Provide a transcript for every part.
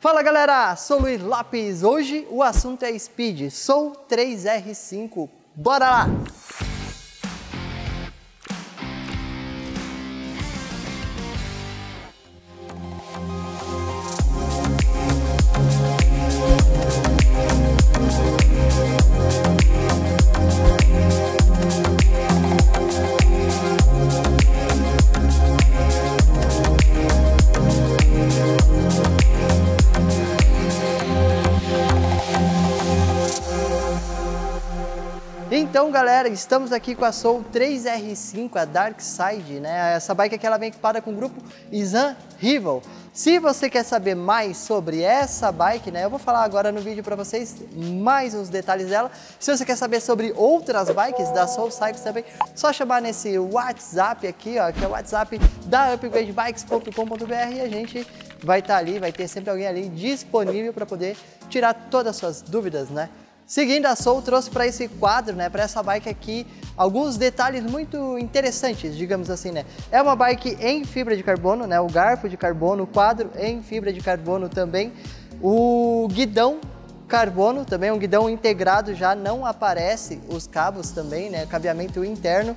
Fala galera, sou o Luiz Lopes. Hoje o assunto é Speed, Soul 3R5. Bora lá! Então galera, estamos aqui com a Soul 3R5, a Dark Side, né? Essa bike aqui ela vem equipada com o grupo Izan Rival. Se você quer saber mais sobre essa bike, né? Eu vou falar agora no vídeo para vocês mais uns detalhes dela. Se você quer saber sobre outras bikes da Soul Cycles também, só chamar nesse WhatsApp aqui, ó, que é o WhatsApp da upgradebikes.com.br e a gente vai estar ali, vai ter sempre alguém ali disponível para poder tirar todas as suas dúvidas, né? Seguindo, a Soul trouxe para esse quadro, né, para essa bike aqui, alguns detalhes muito interessantes, digamos assim, né. É uma bike em fibra de carbono, né, o garfo de carbono, o quadro em fibra de carbono também, o guidão carbono também, um guidão integrado, já não aparece os cabos também, né, cabeamento interno.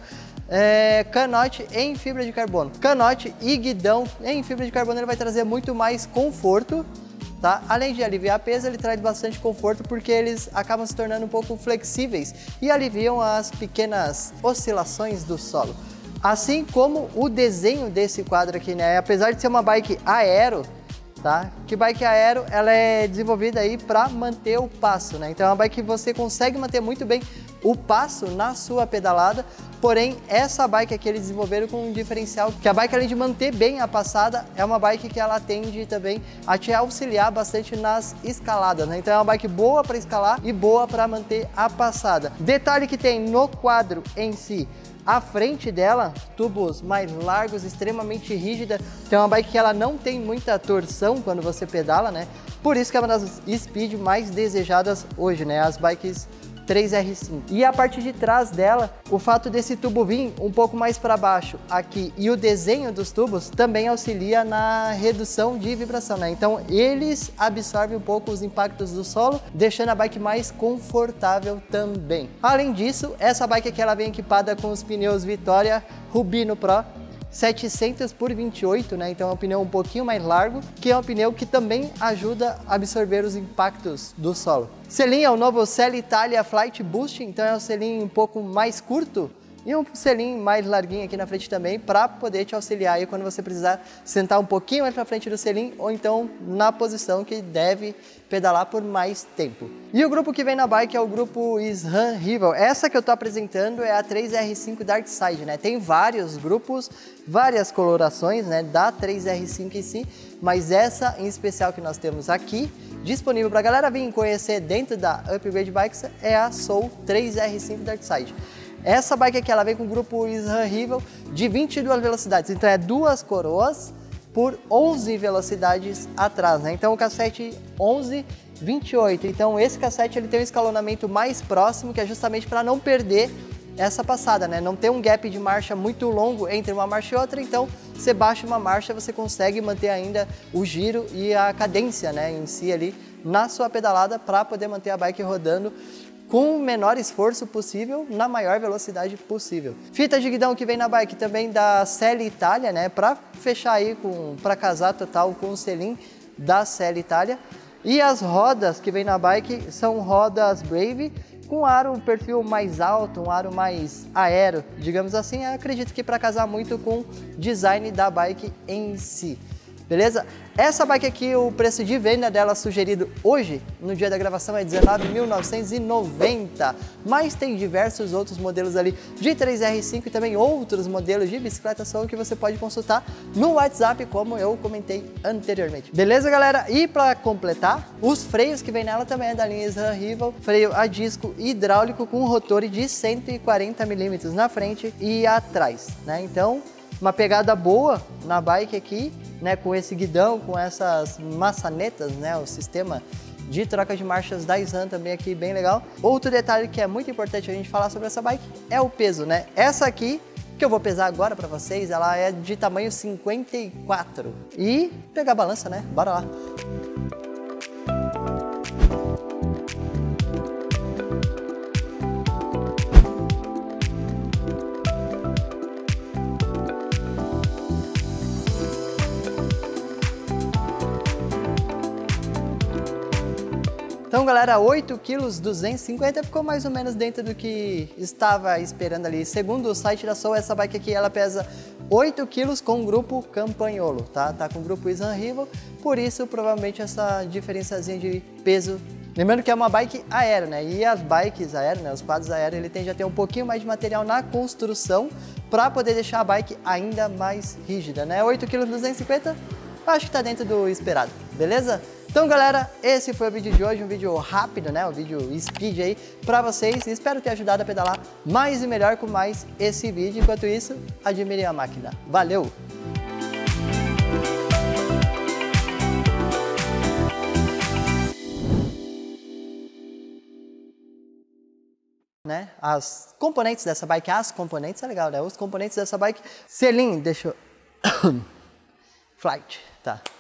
Canote em fibra de carbono. Canote e guidão em fibra de carbono ele vai trazer muito mais conforto. Tá? Além de aliviar peso, ele traz bastante conforto porque eles acabam se tornando um pouco flexíveis e aliviam as pequenas oscilações do solo. Assim como o desenho desse quadro aqui, né? Apesar de ser uma bike aero, tá? Que bike aero, ela é desenvolvida aí para manter o passo, né? Então é uma bike que você consegue manter muito bem o passo na sua pedalada, porém essa bike aqui eles desenvolveram com um diferencial, que a bike além de manter bem a passada, é uma bike que ela tende também a te auxiliar bastante nas escaladas, né? Então é uma bike boa para escalar e boa para manter a passada. Detalhe que tem no quadro em si, a frente dela, tubos mais largos, extremamente rígida, então é uma bike que ela não tem muita torção quando você pedala, né? Por isso que é uma das speed mais desejadas hoje, né? As bikes 3R5. E a parte de trás dela, o fato desse tubo vir um pouco mais para baixo aqui e o desenho dos tubos também auxilia na redução de vibração, né? Então eles absorvem um pouco os impactos do solo, deixando a bike mais confortável também. Além disso, essa bike aqui ela vem equipada com os pneus Vittoria Rubino Pro 700 por 28, né? Então é um pneu um pouquinho mais largo, que é um pneu que também ajuda a absorver os impactos do solo. Selim é o novo Selle Italia Flight Boost, então é um selim um pouco mais curto e um selim mais larguinho aqui na frente também, para poder te auxiliar aí quando você precisar sentar um pouquinho mais para frente do selim ou então na posição que deve pedalar por mais tempo. E o grupo que vem na bike é o grupo Izan Rival. Essa que eu tô apresentando é a 3R5 Dark Side, né? Tem vários grupos, várias colorações, né, da 3R5 em si, mas essa em especial que nós temos aqui disponível para a galera vir conhecer dentro da Upgrade Bikes é a Soul 3R5 Dark Side. Essa bike aqui ela vem com o grupo Izan Rival de 22 velocidades, então é duas coroas por 11 velocidades atrás, né? Então o cassete 11, 28. Então esse cassete ele tem um escalonamento mais próximo, que é justamente para não perder essa passada, né? Não ter um gap de marcha muito longo entre uma marcha e outra, então você baixa uma marcha, você consegue manter ainda o giro e a cadência, né, em si ali na sua pedalada para poder manter a bike rodando com o menor esforço possível, na maior velocidade possível. Fita de guidão que vem na bike também da Selle Italia, né, para fechar aí para casar total com o selim da Selle Italia. E as rodas que vem na bike são rodas Brave, com aro perfil mais alto, um aro mais aero, digamos assim. Eu acredito que para casar muito com o design da bike em si. Beleza? Essa bike aqui, o preço de venda dela sugerido hoje, no dia da gravação, é R$19.990, mas tem diversos outros modelos ali de 3R5 e também outros modelos de bicicleta Soul que você pode consultar no WhatsApp, como eu comentei anteriormente. Beleza, galera? E para completar, os freios que vem nela também é da linha Izan Rival, freio a disco hidráulico com rotor de 140 mm na frente e atrás, né? Então, uma pegada boa na bike aqui, né, com esse guidão, com essas maçanetas, né, o sistema de troca de marchas da Izan também aqui bem legal. Outro detalhe que é muito importante a gente falar sobre essa bike é o peso, né? Essa aqui que eu vou pesar agora para vocês, ela é de tamanho 54. E pegar a balança, né? Bora lá. Então, galera, 8 kg 250 ficou mais ou menos dentro do que estava esperando ali. Segundo o site da Soul, essa bike aqui ela pesa 8 kg com o grupo Campagnolo, tá? Tá com o grupo Isan Rival, por isso provavelmente essa diferençazinha de peso. Lembrando que é uma bike aérea, né? E as bikes aéreas, né? Os quadros aéreos, ele tende a ter um pouquinho mais de material na construção para poder deixar a bike ainda mais rígida, né? 8 kg 250, acho que tá dentro do esperado, beleza? Então, galera, esse foi o vídeo de hoje, um vídeo rápido, né? Um vídeo speed aí pra vocês. Espero ter ajudado a pedalar mais e melhor com mais esse vídeo. Enquanto isso, admirem a máquina. Valeu! Né? As componentes dessa bike, é legal, né? Os componentes dessa bike, selim, deixa eu... Flight, tá.